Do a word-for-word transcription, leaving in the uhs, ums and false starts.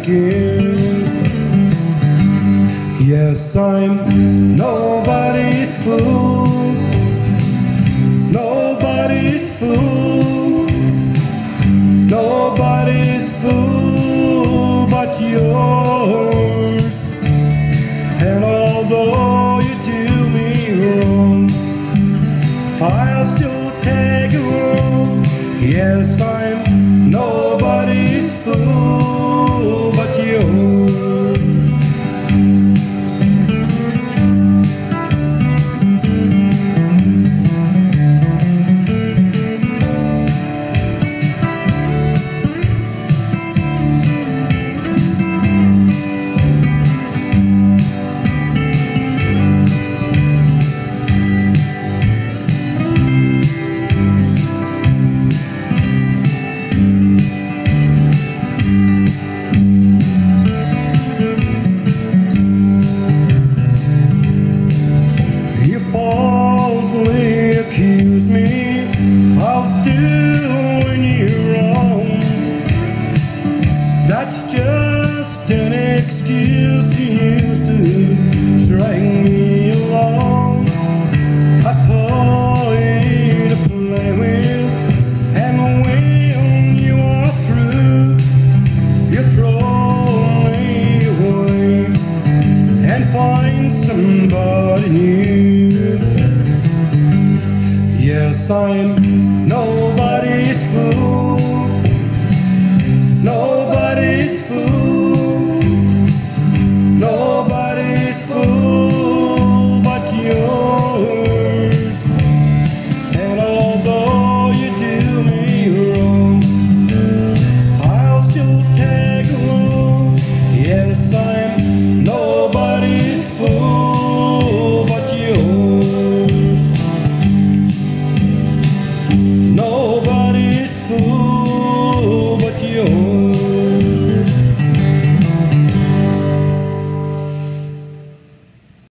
again. Yes, I'm nobody's fool, nobody's fool, nobody's fool but yours. And although you do me wrong, I'll still take it wrong. Yes, I'm nobody's fool but yours. Falsely accuse me of doing you wrong. That's just an excuse you used to string me along. A toy to play with, and when you are through, you throw me away and find somebody new. Yes, I'm nobody.